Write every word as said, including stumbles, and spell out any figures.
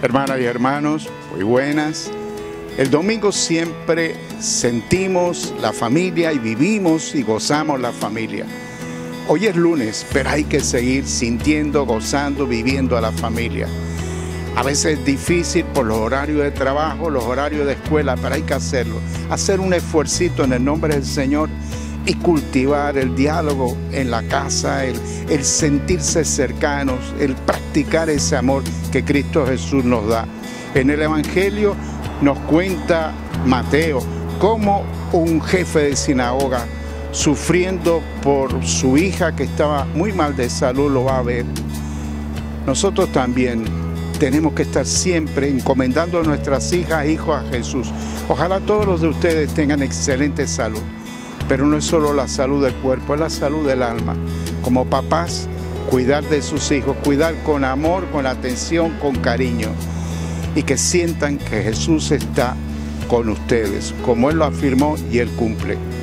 Hermanas y hermanos, muy buenas. El domingo siempre sentimos la familia y vivimos y gozamos la familia. Hoy es lunes, pero hay que seguir sintiendo, gozando, viviendo a la familia. A veces es difícil por los horarios de trabajo, los horarios de escuela, pero hay que hacerlo. Hacer un esfuercito en el nombre del Señor y cultivar el diálogo en la casa, el, el sentirse cercanos, el practicar ese amor que Cristo Jesús nos da. En el Evangelio nos cuenta Mateo cómo un jefe de sinagoga, sufriendo por su hija que estaba muy mal de salud, lo va a ver. Nosotros también tenemos que estar siempre encomendando a nuestras hijas e hijos a Jesús. Ojalá todos los de ustedes tengan excelente salud. Pero no es solo la salud del cuerpo, es la salud del alma. Como papás, cuidar de sus hijos, cuidar con amor, con atención, con cariño. Y que sientan que Jesús está con ustedes, como Él lo afirmó y Él cumple.